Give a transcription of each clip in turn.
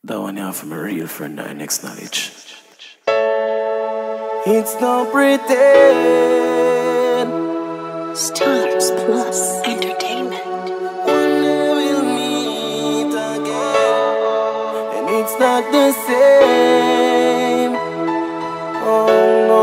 That one here from a real friend I next knowledge. It's no pretend. StarzPlus Entertainment. One day we'll meet again, and it's not the same. Oh no.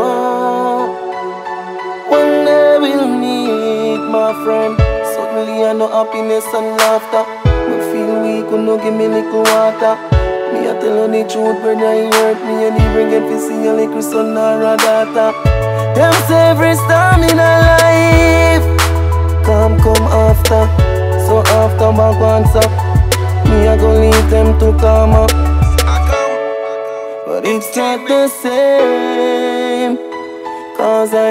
One day we'll meet, my friend. Suddenly I know happiness and laughter. Me feel weak, you no give me little water. Me I tell you the truth, brother, you hurt me. And even get to see a little son or a daughter. Them say every storm in a life come after. So after my answer, me I go leave them to karma. But it's not the same, cause I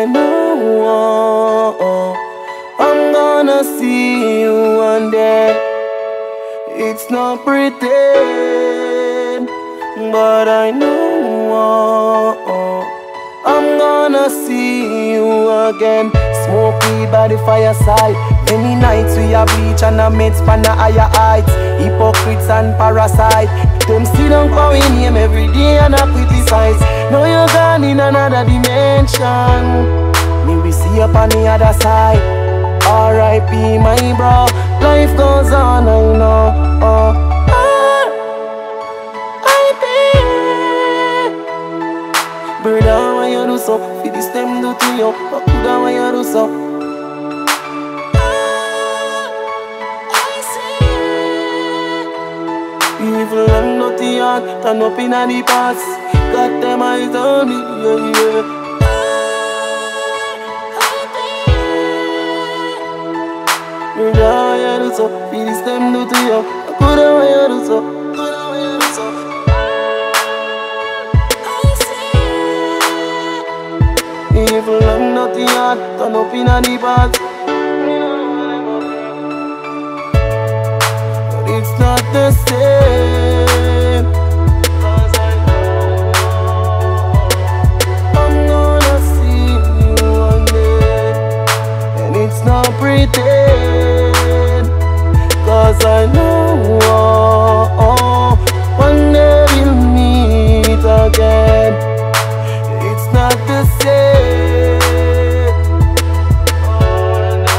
know I'm gonna see you one day. It's not pretend, but I know I'm gonna see you again. Smoke weed by the fireside. Many nights we a bleach and a meds pan a higher heights. Hypocrites and parasites, them sit down for we name every day and a criticize. Now you're gone in another dimension. Me we see up on the other side. R.I.P my bro, life goes on, I know. R.I.P. Brother, why you do so? For this them do to you, but coulda why you do so? Evil and dirty heart, turn up in the past. Got them eyes on me, yeah, yeah. Brother, why you do so? For this them do to you, but coulda why you do so? Coulda why you do so? Evil and dirty heart, turn up in the past. But it's not the same, cause I know I'm gonna see you one day. And it's not pretend, cause I know one day we'll meet again. It's not the same. Oh no,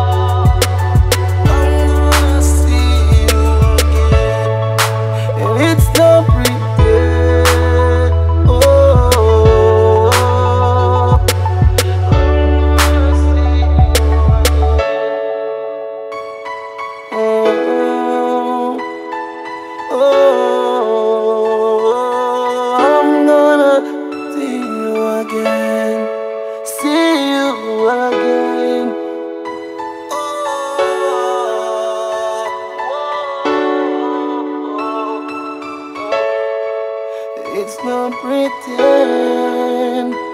I'm gonna see you again, and it's not pretend. Oh, I'm gonna see you again. I'm gonna see you again. See you again. It's not pretend.